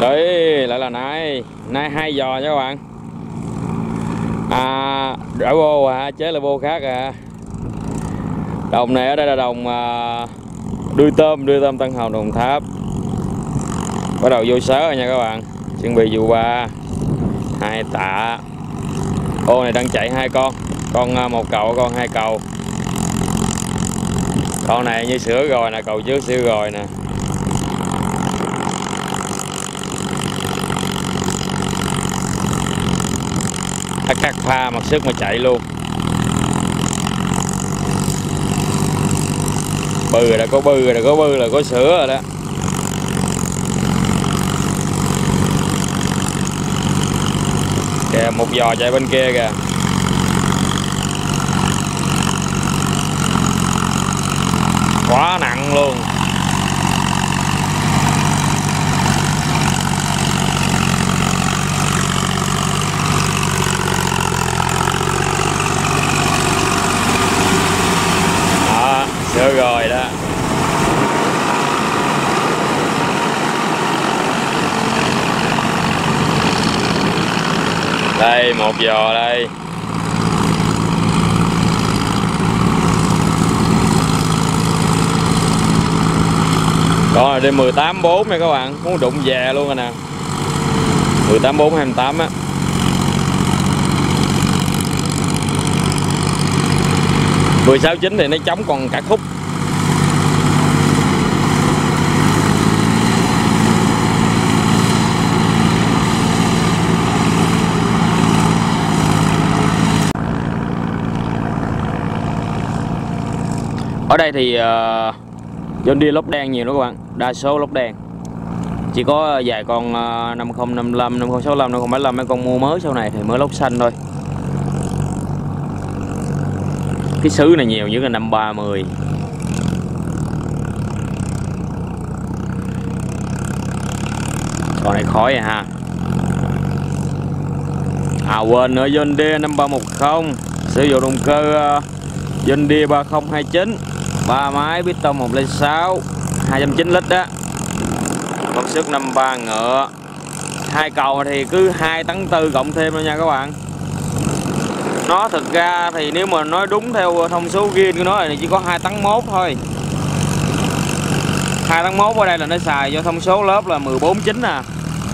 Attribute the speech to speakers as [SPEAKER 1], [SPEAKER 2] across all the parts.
[SPEAKER 1] Đấy lại là nay 2 giò nha các bạn. Đỡ vô chế là vô khác Đồng này ở đây là đồng đuôi tôm Tân Hồng Đồng Tháp. Bắt đầu vô sớ rồi nha các bạn. Chuẩn bị vụ 3 2 tạ. Ô này đang chạy 2 con một cầu, con 2 cầu. Con này như sữa rồi nè, cầu trước sữa rồi nè. Cắt pha mặc sức mà chạy luôn. Bự rồi, đã có bự rồi, là có sữa rồi đó. Kìa một giò chạy bên kia kìa. Quá nặng luôn. Sửa rồi đó. Đây một giò đây. Con này đi 18,4 nha các bạn, muốn đụng về luôn rồi nè. 18,4 28 á. Mười 16,9 thì nó trống còn cả khúc. Ở đây thì John Deere lốp đen nhiều đó các bạn, đa số lốp đen. Chỉ có vài con 5055, 5065, 5075 mấy con mua mới sau này thì mới lốp xanh thôi. Cái xứ này nhiều nhất là 530. Con này khói ha. Quên nữa, John Deere 5310 sử dụng động cơ John Deere 3029, 3 máy piston 106, 290 lít đó. Công suất 53 ngựa. 2 cầu thì cứ 2,4 tấn cộng thêm thôi nha các bạn. Nó thực ra thì nếu mà nói đúng theo thông số ghi của nó thì chỉ có 2,1 tấn thôi. 2,1 tấn ở đây là nó xài do thông số lớp là 14,9 nè.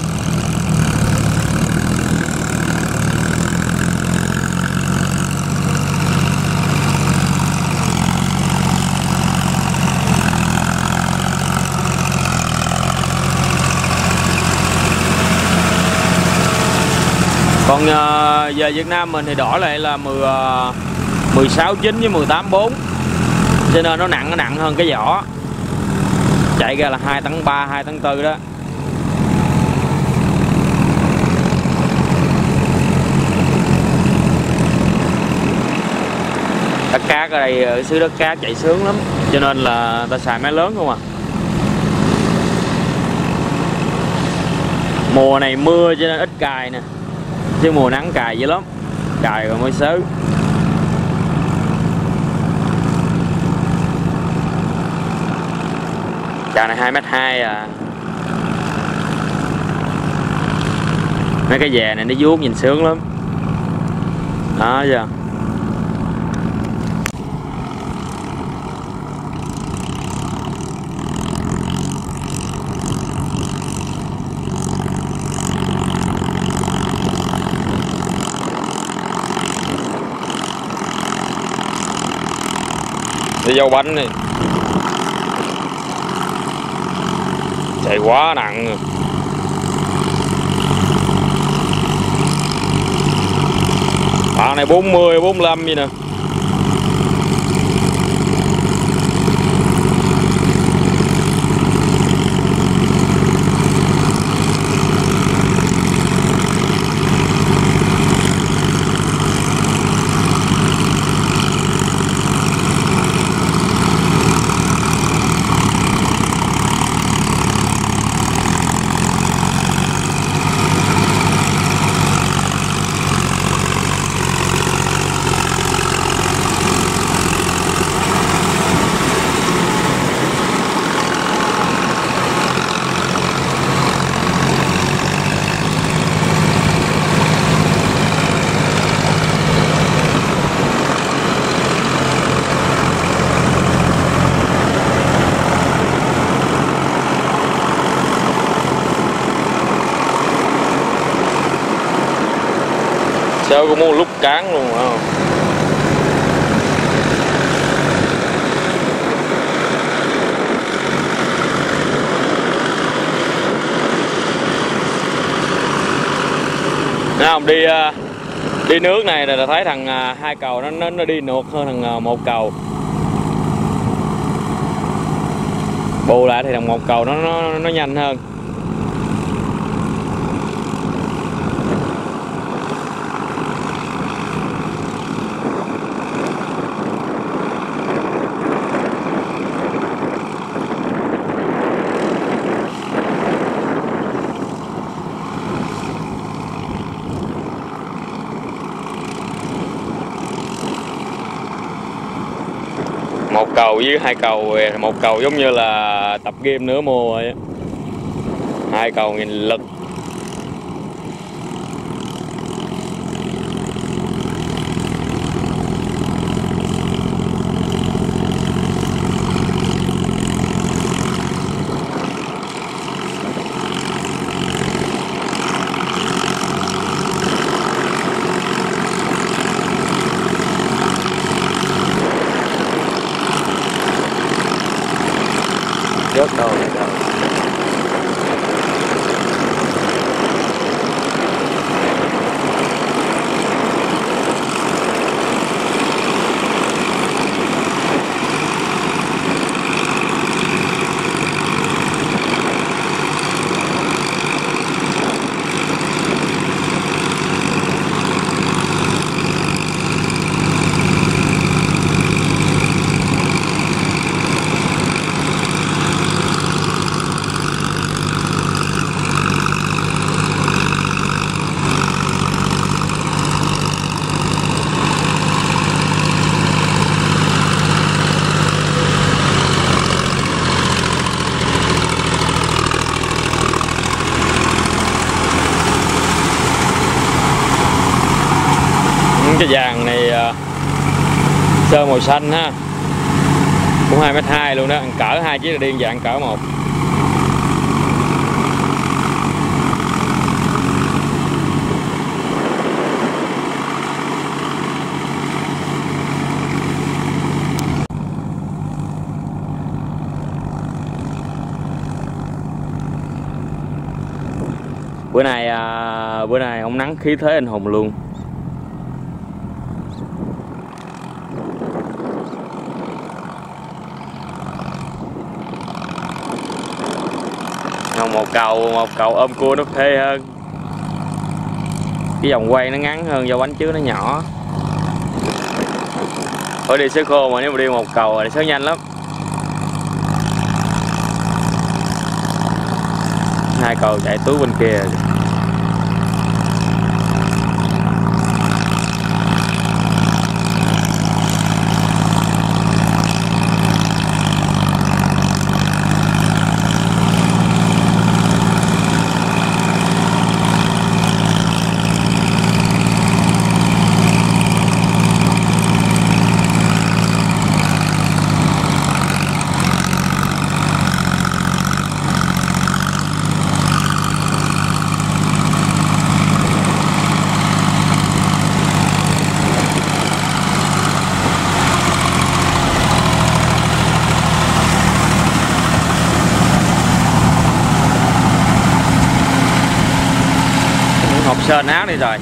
[SPEAKER 1] Còn về Việt Nam mình thì đổi lại là 16,9 với 18,4, cho nên nó nặng hơn cái vỏ. Chạy ra là 2,3 tấn, 2,4 tấn đó. Đất cát ở đây, ở xứ đất cát chạy sướng lắm, cho nên là ta xài máy lớn không à. Mùa này mưa cho nên ít cài nè, chứ mùa nắng cài dữ lắm, cài rồi mới sớ. Chà này 2,2 m à. Mấy cái dè này nó vuốt nhìn sướng lắm. Đó giờ. Cái dâu bánh này chạy quá nặng rồi. Này 40, 45 gì nè. Sao cũng muốn lúc cán luôn phải không? Thấy không, đi nước này là thấy thằng hai cầu nó đi nuột hơn thằng một cầu. Bù lại thì thằng một cầu nó nhanh hơn. Một cầu với hai cầu, một cầu giống như là tập game nửa mùa rồi á. Hai cầu nghìn lực. Rớt đâu này đâu. Cái dàn này sơn màu xanh ha, cũng 2,2 m luôn đó, cỡ hai chiếc là điên dạng cỡ một. Bữa nay ông nắng khí thế anh hùng luôn. Một cầu ôm cua nó phê hơn, cái vòng quay nó ngắn hơn do bánh trước nó nhỏ. Ở đi sới khô mà nếu mà đi một cầu thì sới nhanh lắm. Hai cầu chạy túi bên kia. Hộp sên áo đi rồi.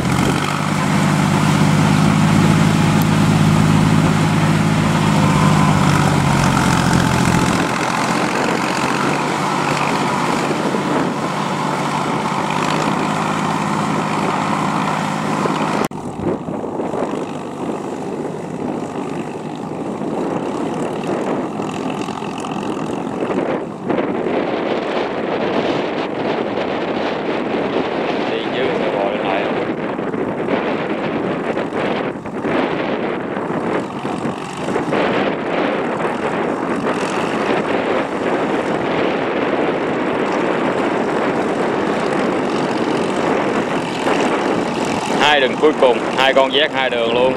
[SPEAKER 1] Hai đường cuối cùng, hai con vét hai đường luôn.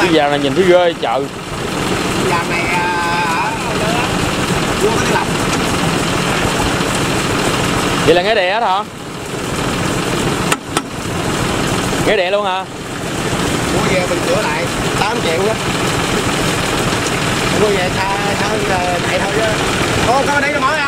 [SPEAKER 1] Cái vàng này nhìn thấy ghê chợ.
[SPEAKER 2] Vàng này mua cái lọc.
[SPEAKER 1] Vậy là nghe đẻ hả? Nghe đẻ luôn hả?
[SPEAKER 2] Mua về mình sửa lại 8 triệu đó. Mua về sao chạy thôi chứ. Ô có đây là món